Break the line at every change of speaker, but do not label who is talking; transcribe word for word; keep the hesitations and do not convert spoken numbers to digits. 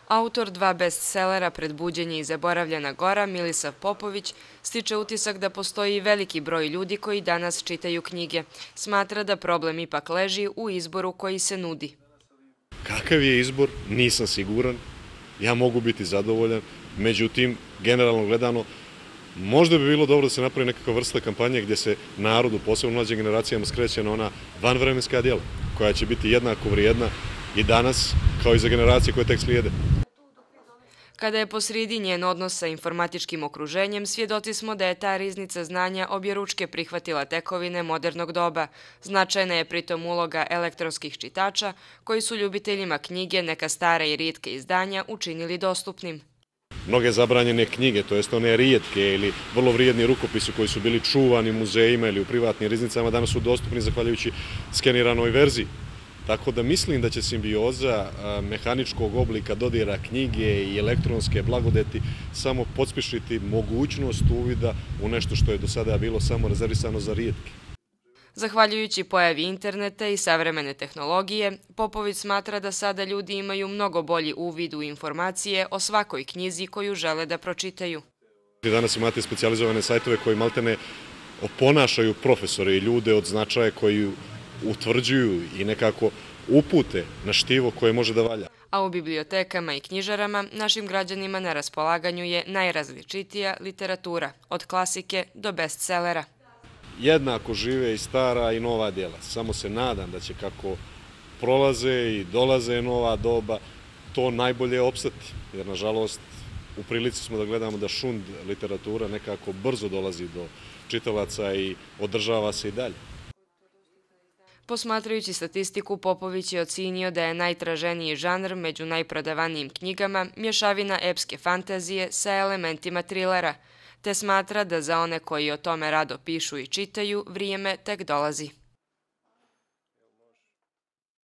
Autor dva bestsellera Pred buđenje i Zaboravljena gora, Milisav Popović, stiče utisak da postoji veliki broj ljudi koji danas čitaju knjige. Smatra da problem ipak leži u izboru koji se nudi.
Kakav je izbor, nisam siguran. Ja mogu biti zadovoljan, međutim, generalno gledano, možda bi bilo dobro da se napravi nekakva vrsta kampanje gdje se narodu, posebno mlađim generacijama, skreće na ona vanvremenska djela, koja će biti jednako vrijedna i danas, kao i za generacije koje tek slijede.
Kada je posredi njen odnos sa informatičkim okruženjem, svjedoci smo da je ta riznica znanja objeručke prihvatila tekovine modernog doba. Značajna je pritom uloga elektronskih čitača, koji su ljubiteljima knjige neka stara i rijetke izdanja učinili dostupnim.
Mnoge zabranjene knjige, to jest one rijetke ili vrlo vrijedni rukopisi koji su bili čuvani u muzejima ili u privatnim riznicama, danas su dostupni zahvaljujući skeniranoj verziji. Tako da mislim da će simbioza mehaničkog oblika dodira knjige i elektronske blagodeti samo podspišiti mogućnost uvida u nešto što je do sada bilo samo rezervisano za rijetke.
Zahvaljujući pojavi interneta i savremene tehnologije, Popović smatra da sada ljudi imaju mnogo bolji uvid u informacije o svakoj knjizi koju žele da pročitaju.
Danas imate specijalizovane sajtove koji maltene oponašaju profesore i ljude od značaja koji utvrđuju i nekako upute na štivo koje može da valja.
A u bibliotekama i knjižarama našim građanima na raspolaganju je najrazličitija literatura, od klasike do bestsellera.
Jednako žive i stara i nova djela. Samo se nadam da će kako prolaze i dolaze nova doba, to najbolje opstati. Jer, nažalost, u prilici smo da gledamo da šund literatura nekako brzo dolazi do čitalaca i održava se i dalje.
Posmatrajući statistiku, Popović je ocenio da je najtraženiji žanr među najprodavanijim knjigama mješavina epske fantazije sa elementima trilera, te smatra da za one koji o tome rado pišu i čitaju, vrijeme tek dolazi.